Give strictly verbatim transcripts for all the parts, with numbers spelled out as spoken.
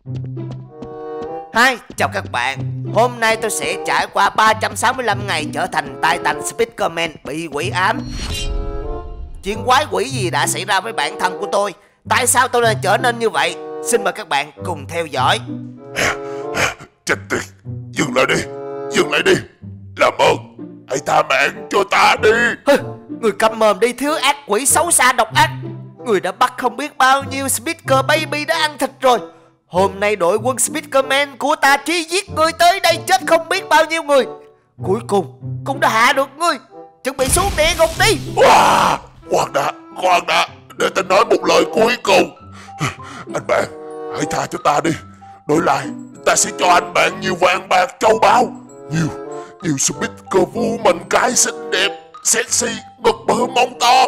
Hi, chào các bạn. Hôm nay tôi sẽ trải qua ba trăm sáu mươi lăm ngày trở thành Titan Speakerman bị quỷ ám. Chuyện quái quỷ gì đã xảy ra với bản thân của tôi? Tại sao tôi lại trở nên như vậy? Xin mời các bạn cùng theo dõi. Chết tiệt, dừng lại đi, dừng lại đi. Làm ơn, hãy tha mạng cho ta đi. Người câm mồm đi, thiếu ác quỷ xấu xa độc ác. Người đã bắt không biết bao nhiêu Speaker Baby đã ăn thịt rồi. Hôm nay đội quân Speakerman của ta truy giết người tới đây chết không biết bao nhiêu người. Cuối cùng cũng đã hạ được ngươi. Chuẩn bị xuống địa ngục đi. Wow, khoan đã, khoan đã, để ta nói một lời cuối cùng. Anh bạn, hãy tha cho ta đi. Đổi lại, ta sẽ cho anh bạn nhiều vàng bạc châu báu. Nhiều, nhiều Speaker vu mình cái xinh đẹp, sexy, ngực bự mông to.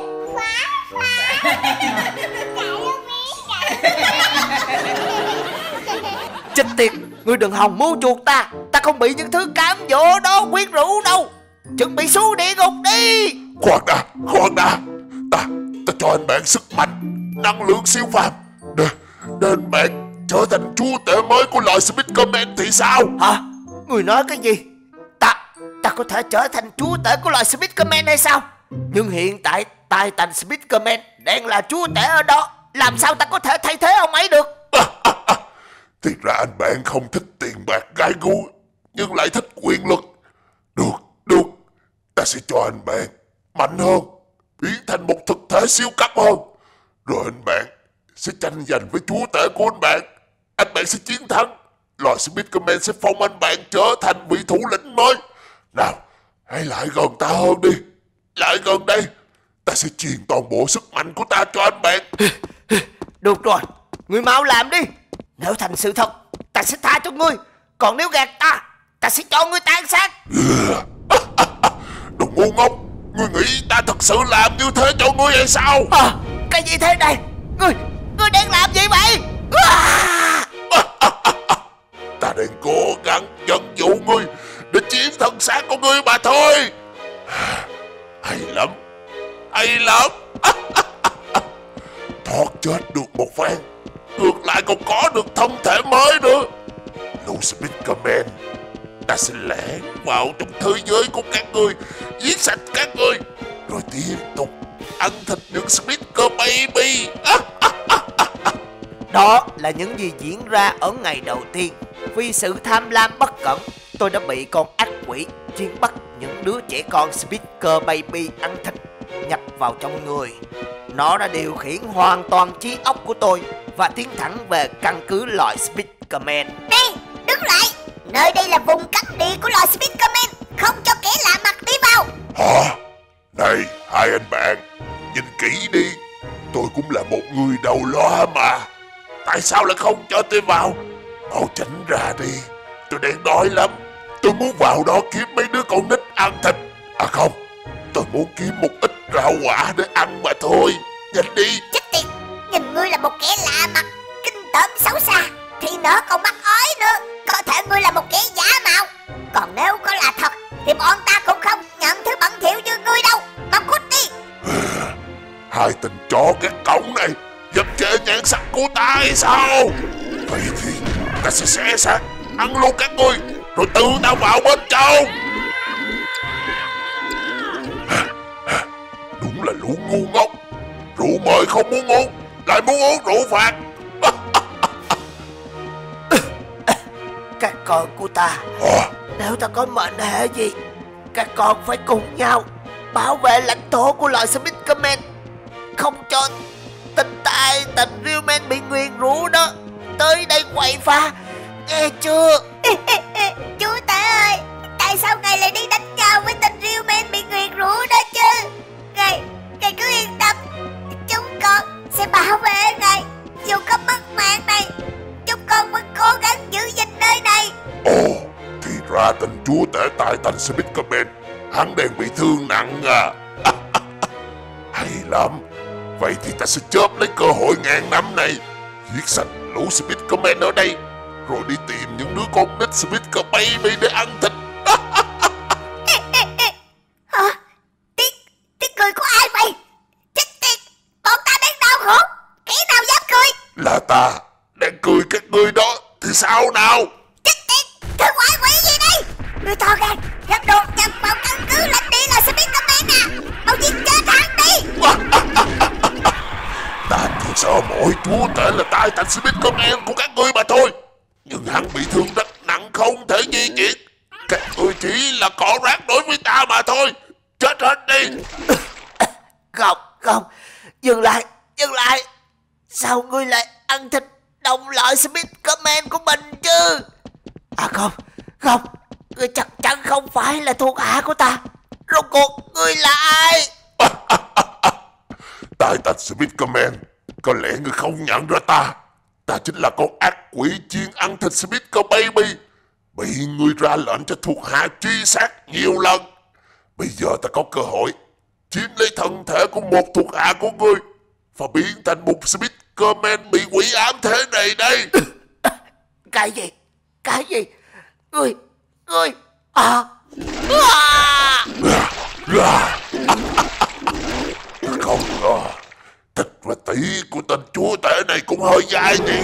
Chết tiệt, ngươi đừng hòng mua chuột ta. Ta không bị những thứ cám dỗ đó quyến rũ đâu. Chuẩn bị xuống địa ngục đi. Khoan đã, khoan đã. Ta, ta cho anh bạn sức mạnh, năng lượng siêu phàm. Để, để anh bạn trở thành chúa tể mới của loài Speakerman thì sao? Hả? Người nói cái gì? Ta, ta có thể trở thành chúa tể của loài Speakerman hay sao? Nhưng hiện tại Titan Speakerman đang là chúa tể ở đó. Làm sao ta có thể thay thế ông ấy được? Thì ra anh bạn không thích tiền bạc gái gú, nhưng lại thích quyền lực. Được, được, ta sẽ cho anh bạn mạnh hơn, biến thành một thực thể siêu cấp hơn. Rồi anh bạn sẽ tranh giành với chúa tể của anh bạn. Anh bạn sẽ chiến thắng. Loài Speakerman sẽ phong anh bạn trở thành vị thủ lĩnh mới. Nào, hãy lại gần ta hơn đi. Lại gần đây. Ta sẽ truyền toàn bộ sức mạnh của ta cho anh bạn. Được rồi, ngươi mau làm đi. Nếu thành sự thật, ta sẽ tha cho ngươi. Còn nếu gạt ta, ta sẽ cho ngươi tan xác. Đừng ngu ngốc. Ngươi nghĩ ta thật sự làm như thế cho ngươi hay sao? À, cái gì thế này? Ngươi, ngươi đang làm gì vậy? À! Ta đang cố gắng dẫn dụ ngươi để chiếm thân xác của ngươi mà thôi. Hay lắm, hay lắm. Thoát chết được một phen, ngược lại còn có được thân thể mới nữa. Lũ Speakerman, ta sẽ lẻn vào trong thế giới của các ngươi, giết sạch các ngươi, rồi tiếp tục ăn thịt những Speaker Baby. Đó là những gì diễn ra ở ngày đầu tiên. Vì sự tham lam bất cẩn, tôi đã bị con ác quỷ chuyên bắt những đứa trẻ con Speaker Baby ăn thịt nhập vào trong người. Nó đã điều khiển hoàn toàn trí óc của tôi và tiến thẳng về căn cứ loài Speakerman. Này, đứng lại. Nơi đây là vùng cấm địa của loài Speakerman, không cho kẻ lạ mặt đi vào. Hả? Này, hai anh bạn, nhìn kỹ đi. Tôi cũng là một người đầu loa mà. Tại sao lại không cho tôi vào? Mau tránh ra đi. Tôi đang đói lắm. Tôi muốn vào đó kiếm mấy đứa con nít ăn thịt. À không, tôi muốn kiếm một ít rau quả để ăn mà thôi. Nhanh đi. Chết tiệt, nhìn ngươi là một kẻ lạ mặt, kinh tởm xấu xa, thì nỡ còn mắc ói nữa. Có thể ngươi là một kẻ giả mạo. Còn nếu có là thật thì bọn ta cũng không nhận thứ bẩn thỉu như ngươi đâu. Mau cút đi. Hai tình chó các cổng này dập trễ nhan sắc của ta hay sao? Vậy thì ta sẽ xé xác, ăn luôn các ngươi, rồi tự tao vào bên trong. Đúng là lũ ngu ngốc. Rượu mời không muốn uống, lại muốn uống rượu phạt. Các con của ta, à. Nếu ta có mệnh hệ gì, các con phải cùng nhau bảo vệ lãnh thổ của loài Speakerman, không cho tình tai tình Realman bị nguyền rủa đó tới đây quậy phá, nghe chưa? Chú tể ơi, tại sao ngài lại đi đánh nhau với tình Realman bị nguyền rủa đó chứ? Ngài, ngài cứ yên tâm, chúng con sẽ bảo vệ ngài. Dù có mất mạng này, chúng con vẫn cố gắng giữ gìn nơi này. Ồ, thì ra tình chúa tể Titan Speakerman, hắn đang bị thương nặng à. Hay lắm. Vậy thì ta sẽ chớp lấy cơ hội ngàn năm này, giết sạch lũ Speakerman ở đây, rồi đi tìm những đứa con nít Speaker Baby để ăn thịt. Hả? Tiếng, tiếng cười của ai vậy? Chết tiệt, bọn ta đang đau khổ. Kẻ nào dám cười? Là ta đang cười các ngươi đó. thì sao nào? Chết tiệt, thứ quái quỷ gì đây? Người to gan dám đột nhập vào căn cứ lãnh địa là Spiderman à? Mau giết chết hắn đi. Ta chỉ sợ mỗi chúa tể là tai thành Spiderman của các ngươi mà thôi. Nhưng hắn bị thương rất nặng, không thể di chuyển. Các ngươi chỉ là cỏ rác đối với ta mà thôi. Chết hết đi. Không, không, dừng lại, dừng lại. Sao ngươi lại ăn thịt đồng loại Spiderman của mình chứ? À không, không, ngươi chắc chắn không phải là thuộc hạ của ta. Rốt cuộc ngươi là ai? Tai tạch Spiderman, có lẽ ngươi không nhận ra ta. Ta chính là con ác quỷ chuyên ăn thịt Spider Baby, bị ngươi ra lệnh cho thuộc hạ truy sát nhiều lần. Bây giờ ta có cơ hội chiếm lấy thân thể của một thuộc hạ của ngươi và biến thành một Spiderman bị quỷ ám thế này đây. Cái gì? Cái gì? Ngươi, ngươi, à, à. Không ngờ thịt và tỉ của tên chúa tể này cũng hơi dai nhỉ.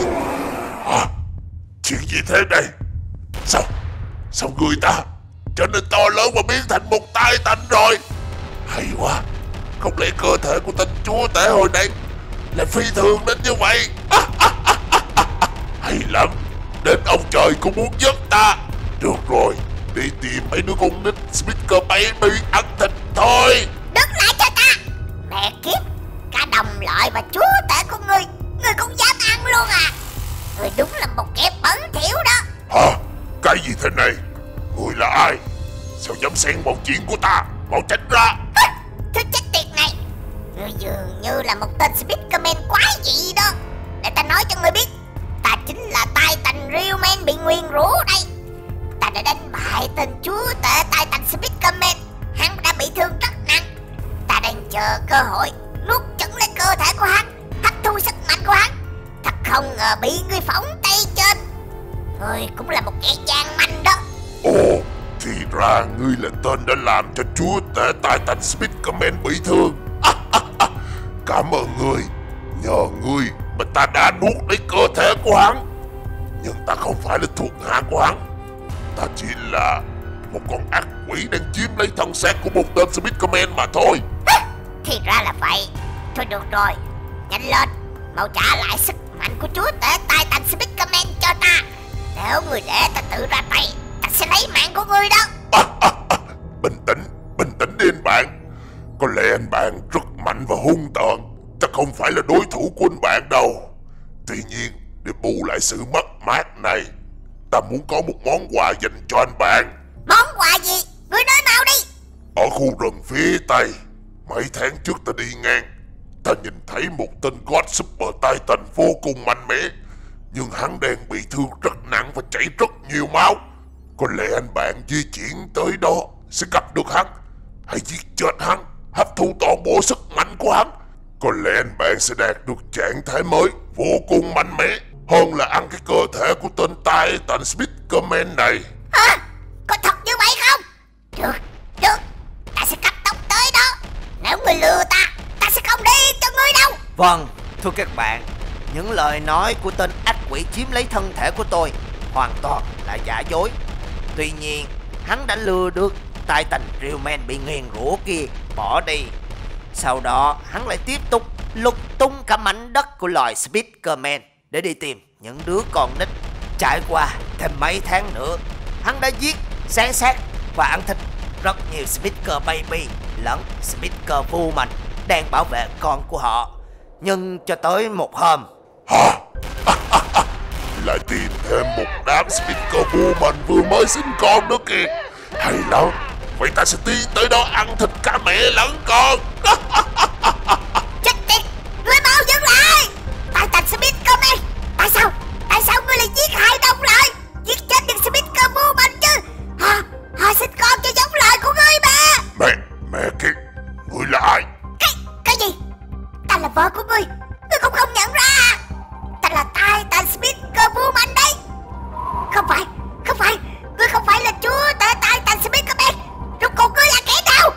À, chuyện gì thế này? Sao Sao người ta trở nên to lớn và biến thành một tai tanh rồi? Hay quá, không lẽ cơ thể của tên chúa tể hồi nãy lại phi thường đến như vậy? À, à, à, à, à. Hay lắm, đến ông trời cũng muốn giết ta. Được rồi, đi tìm mấy đứa con nít Spider Baby ăn thịt thôi. Đứng lại cho ta. Mẹ kiếp, cả đồng loại và chúa tể của ngươi, ngươi cũng dám ăn luôn à? Ngươi đúng là một kẻ bẩn thỉu đó. Hả? Cái gì thế này? Ngươi là ai? Sao dám xen vào chuyện của ta? Mau tránh ra. Thứ chết tiệt này, ngươi dường như là một tên Spiderman quái dị đó. Để ta nói cho ngươi biết, ta chính là tai tành Real Man bị nguyền rủa đây. Ta đã đánh bại tên chúa tể tai tành Spiderman. Hắn đã bị thương rất nặng. Ta đang chờ cơ hội nuốt chửng lấy cơ thể của hắn, hấp thu sức mạnh của hắn. Thật không ngờ bị ngươi phóng tay trên. Ngươi cũng là một kẻ gian manh đó. Ồ, thì ra ngươi là tên đã làm cho chúa tể tai tành Spiderman bị thương. À, à, à. Cảm ơn ngươi. Nhờ ngươi mà ta đã nuốt lấy cơ thể của hắn. Nhưng ta không phải là thuộc hạ của hắn. Ta chỉ là một con ác quỷ đang chiếm lấy thân xác của một tên Spiderman mà thôi. Thì ra là vậy. Thôi được rồi, nhanh lên, mau trả lại sức mạnh của chúa tể tai tành Spiderman cho ta. Nếu người để ta tự ra tay, ta sẽ lấy mạng của ngươi đó. À, à, à. Bình tĩnh, bình tĩnh đi anh bạn. Có lẽ anh bạn rất mạnh và hung tợn, ta không phải là đối thủ của anh bạn đâu. Tuy nhiên, để bù lại sự mất mát này, ta muốn có một món quà dành cho anh bạn. Món quà gì? Ngươi nói mau đi. Ở khu rừng phía Tây, mấy tháng trước ta đi ngang, ta nhìn thấy một tên God Super Titan vô cùng mạnh mẽ. Nhưng hắn đang bị thương rất nặng và chảy rất nhiều máu. Có lẽ anh bạn di chuyển tới đó sẽ gặp được hắn. Hãy giết chết hắn, hấp thu toàn bộ sức mạnh của hắn. Có lẽ anh bạn sẽ đạt được trạng thái mới vô cùng mạnh mẽ hơn là ăn cái cơ thể của tên Titan Spiderman này. Hả? Có thật như vậy không? Được, được, ta sẽ cấp tốc tới đó. Nếu ngươi lừa ta, ta sẽ không đi cho ngươi đâu. Vâng, thưa các bạn, những lời nói của tên ác quỷ chiếm lấy thân thể của tôi hoàn toàn là giả dối. Tuy nhiên, hắn đã lừa được tai tành Real Man bị nguyền rủa kia bỏ đi. Sau đó, hắn lại tiếp tục lục tung cả mảnh đất của loài Spiderman để đi tìm những đứa con nít. Trải qua thêm mấy tháng nữa, hắn đã giết, xé xác và ăn thịt rất nhiều Spider Baby lẫn Spider Woman đang bảo vệ con của họ. Nhưng cho tới một hôm, Hả? Lại tìm thêm một đám Spider Woman vừa mới sinh con nữa kìa. Hay lắm, vậy ta sẽ tiến tới đó ăn thịt cả mẹ lẫn con. Chết tiệt, ngươi mau dừng lại. Tai tành Spiderman, tại sao, tại sao ngươi lại giết hai đồng lại, giết chết được Spider Woman chứ? Họ, họ sinh con cho giống lời của ngươi mà. Mẹ, mẹ kia, ngươi là ai? Cái, cái gì? Ta là vợ của ngươi, ngươi cũng không nhận ra à? Ta là tai tành Spider Woman đây. Không phải, không phải, ngươi không phải là chúa tể tai tành Spiderman. Rốt cuộc ngươi là kẻ nào?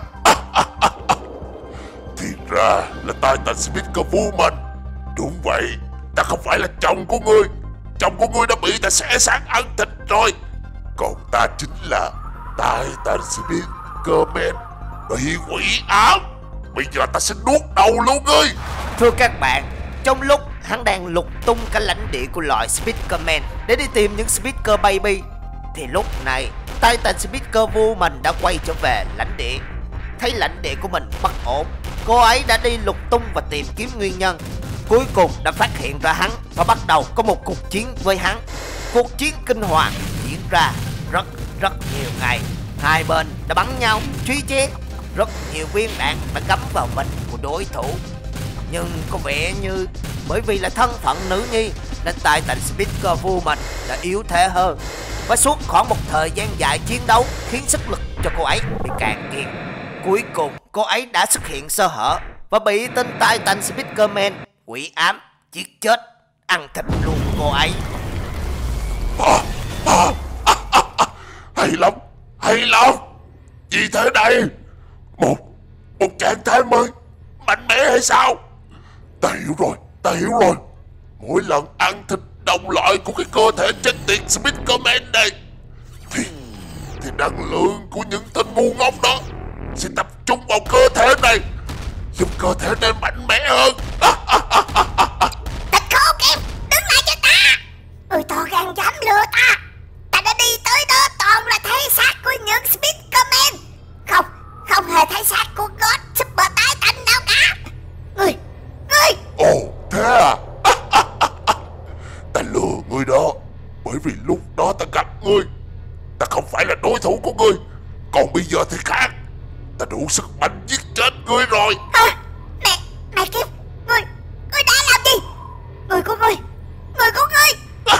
Thì ra là Titan Spider Woman. Đúng vậy, ta không phải là chồng của ngươi. chồng của ngươi đã bị ta xé xác ăn thịt rồi. Còn ta chính là Titan Speakerman bị quỷ ám. Bây giờ ta sẽ nuốt đầu luôn ngươi. Thưa các bạn, trong lúc hắn đang lục tung cả lãnh địa của loài Speakerman để đi tìm những Speaker Baby, thì lúc này Titan Speaker Woman đã quay trở về lãnh địa. Thấy lãnh địa của mình bất ổn, cô ấy đã đi lục tung và tìm kiếm nguyên nhân. Cuối cùng đã phát hiện ra hắn và bắt đầu có một cuộc chiến với hắn. Cuộc chiến kinh hoàng diễn ra rất rất nhiều ngày. Hai bên đã bắn nhau, truy chém. Rất nhiều viên đạn đã cắm vào mình của đối thủ. Nhưng có vẻ như bởi vì là thân phận nữ nhi nên Titan Speaker Woman đã yếu thế hơn. Và suốt khoảng một thời gian dài chiến đấu khiến sức lực cho cô ấy bị cạn kiệt. Cuối cùng cô ấy đã xuất hiện sơ hở và bị tên Titan Speakerman quỷ ám giết chết, ăn thịt luôn cô ấy. À, à, à, à, à. Hay lắm, hay lắm. Gì thế này? Một, một trạng thái mới, mạnh mẽ hay sao? Ta hiểu rồi, ta hiểu rồi. Mỗi lần ăn thịt đồng loại của cái cơ thể chết tiệt Speakerman này Thì, thì năng lượng của những tên ngu ngốc đó sẽ tập trung vào cơ thể này, giúp cơ thể này mạnh mẽ hơn. Thịt khô kìa, đứng lại cho ta. Người to gan dám lừa ta. Ta đã đi tới đó toàn là thấy xác của những Speakerman. Không, không hề thấy xác của God Super Titan nào cả. Ngươi, ngươi. Ồ, thế à? Ta lừa ngươi đó, bởi vì lúc đó ta gặp ngươi, ta không phải là đối thủ của ngươi. Còn bây giờ thì khác, ta đủ sức mạnh giết chết ngươi rồi. À, mẹ, mẹ kiếp, ngươi, ngươi đã làm gì? Người của ngươi, người của ngươi.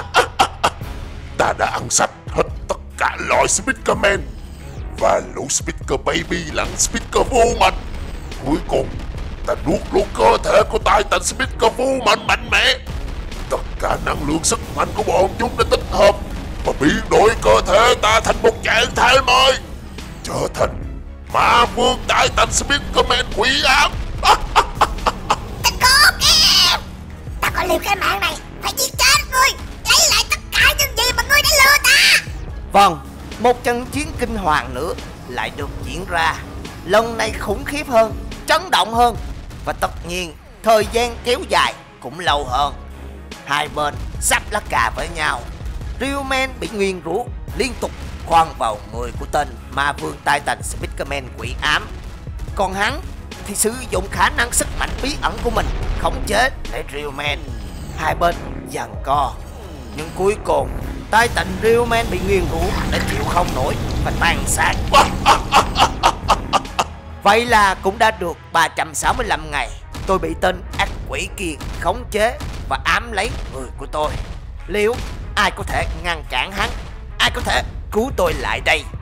Ta đã ăn sạch hết tất cả loại Speakerman và lũ Speaker Baby lẫn Speaker Woman. Cuối cùng, ta nuốt luôn cơ thể của Titan Speaker Woman mạnh mẽ. Tất cả năng lượng sức mạnh của bọn chúng đã tích hợp và biến đổi cơ thể ta thành một trạng thái mới, trở thành Ma Vương Titan Speakerman quỷ ám. Thịt khô kìa. Ta có liều cái mạng này, phải giết chết ngươi, lấy lại tất cả những gì mà ngươi đã lừa ta. Vâng, một trận chiến kinh hoàng nữa lại được diễn ra. Lần này khủng khiếp hơn, chấn động hơn. Và tất nhiên thời gian kéo dài cũng lâu hơn. Hai bên sắp lá cà với nhau. Realman bị nguyên rủa liên tục khoan vào người của tên Ma Vương Titan Speakerman quỷ ám. Còn hắn thì sử dụng khả năng sức mạnh bí ẩn của mình khống chế lại Realman. Hai bên giằng co, nhưng cuối cùng Titan Realman bị nguyên rủa đã chịu không nổi và tan xác. Vậy là cũng đã được ba trăm sáu mươi lăm ngày tôi bị tên ác quỷ kia khống chế và ám lấy người của tôi. Liệu ai có thể ngăn cản hắn? Ai có thể cứu tôi lại đây?